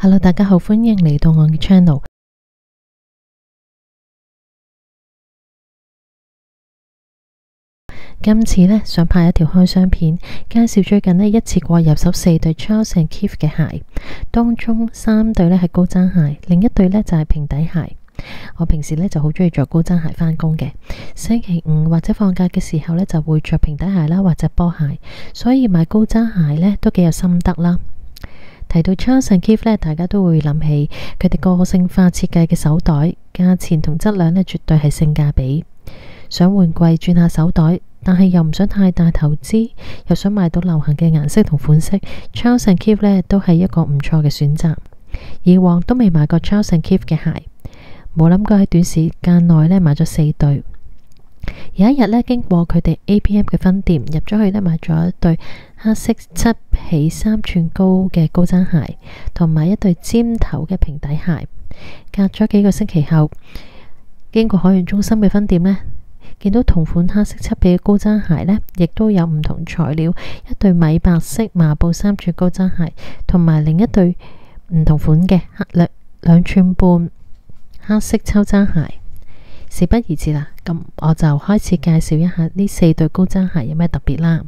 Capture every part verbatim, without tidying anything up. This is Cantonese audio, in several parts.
Hello， 大家好，歡迎嚟到我嘅 channel。今次呢，想拍一條開箱片，介紹最近呢一次過入手四對 Charles and Keith 嘅鞋，當中三對呢係高踭鞋，另一對呢就係平底鞋。我平時呢就好中意着高踭鞋返工嘅，星期五或者放假嘅時候呢就會着平底鞋啦，或者波鞋，所以買高踭鞋呢都幾有心得啦。提到 Charles and Keith 呢，大家都會諗起佢哋個性化設計嘅手袋，價錢同質量呢絕對係性價比。想換季轉下手袋，但係又唔想太大投資，又想買到流行嘅顏色同款式， Charles and Keith 呢都係一個唔錯嘅選擇。以往都未買過 Charles and Keith 嘅鞋，冇諗過喺短時間內呢買咗四對。有一日呢，經過佢哋 A P M 嘅分店，入咗去呢買咗一對黑色七起三寸高嘅高踭鞋，同埋一對尖頭嘅平底鞋。隔咗幾個星期後，經過海洋中心嘅分店呢，見到同款黑色七起嘅高踭鞋呢，亦都有唔同材料，一對米白色麻布三寸高踭鞋，同埋另一對唔同款嘅兩兩寸半黑色秋踭鞋。事不宜遲啦，咁我就開始介紹一下呢四對高踭鞋有咩特別啦。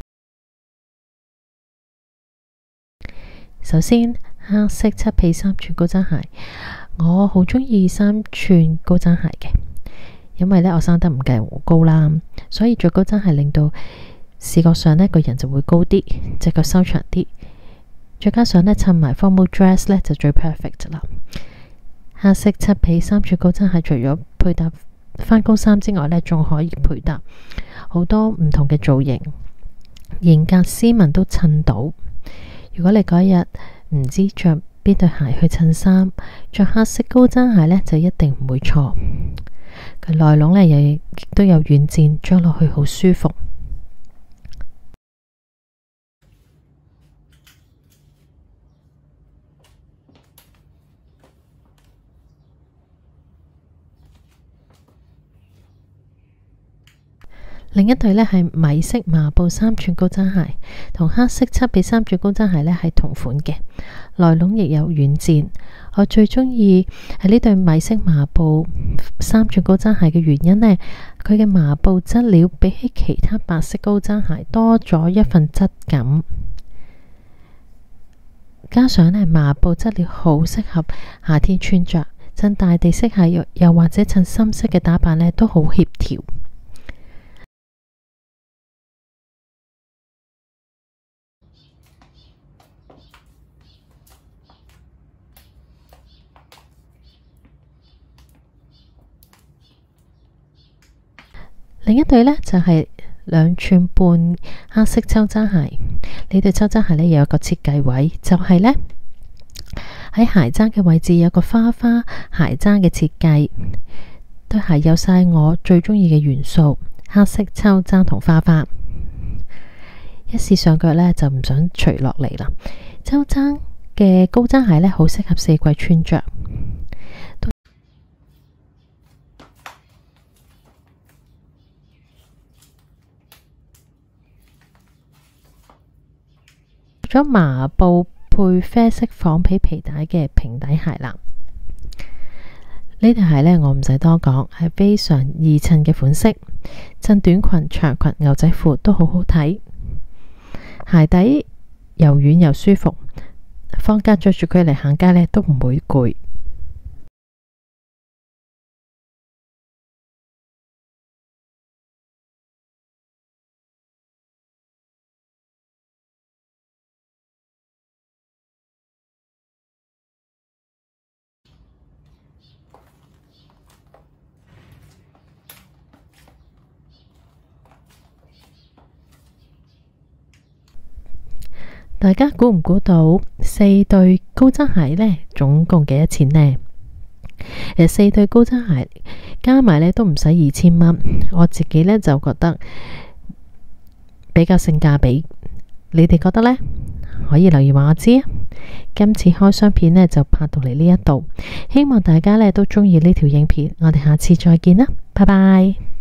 首先，黑色七起三寸高踭鞋，我好中意三寸高踭鞋嘅，因為呢我生得唔夠高啦，所以着高踭鞋令到視覺上呢個人就會高啲，隻腳收長啲，再加上呢襯埋 formal dress 呢就最 perfect 啦。黑色七起三寸高踭鞋除咗配搭返工衫之外呢，仲可以配搭好多唔同嘅造型，嚴格斯文都襯到。如果你嗰日唔知着邊對鞋去襯衫，着黑色高踭鞋呢就一定唔會錯。佢內籠呢又亦都有軟墊，着落去好舒服。另一對呢係米色麻布三寸高踭鞋，同黑色七起三寸高踭鞋呢係同款嘅，內籠亦有軟墊。我最中意係呢對米色麻布三寸高踭鞋嘅原因呢，佢嘅麻布質料比起其他白色高踭鞋多咗一份質感，加上呢麻布質料好適合夏天穿着，襯大地色系又或者襯深色嘅打扮呢都好協調。另一對呢就係兩寸半黑色秋踭鞋，呢對秋踭鞋呢有一個設計位，就係呢喺鞋踭嘅位置有個花花鞋踭嘅設計。對鞋有晒我最中意嘅元素，黑色秋踭同花花。一試上腳呢就唔想除落嚟啦。秋踭嘅高踭鞋呢好適合四季穿着。咗麻布配啡色仿皮皮帶嘅平底鞋啦，呢對鞋呢我唔使多講，係非常易襯嘅款式，襯短裙、長裙、牛仔褲都好好睇。鞋底柔軟又舒服，放假着住佢嚟行街呢都唔會攰。大家估唔估到四對高踭鞋呢總共幾多錢呢？其實四對高踭鞋加埋呢都唔使二千蚊，我自己呢就覺得比較性價比。你哋覺得呢？可以留言話我知啊。今次開箱片呢就拍到嚟呢一度，希望大家呢都中意呢條影片。我哋下次再見啦，拜拜。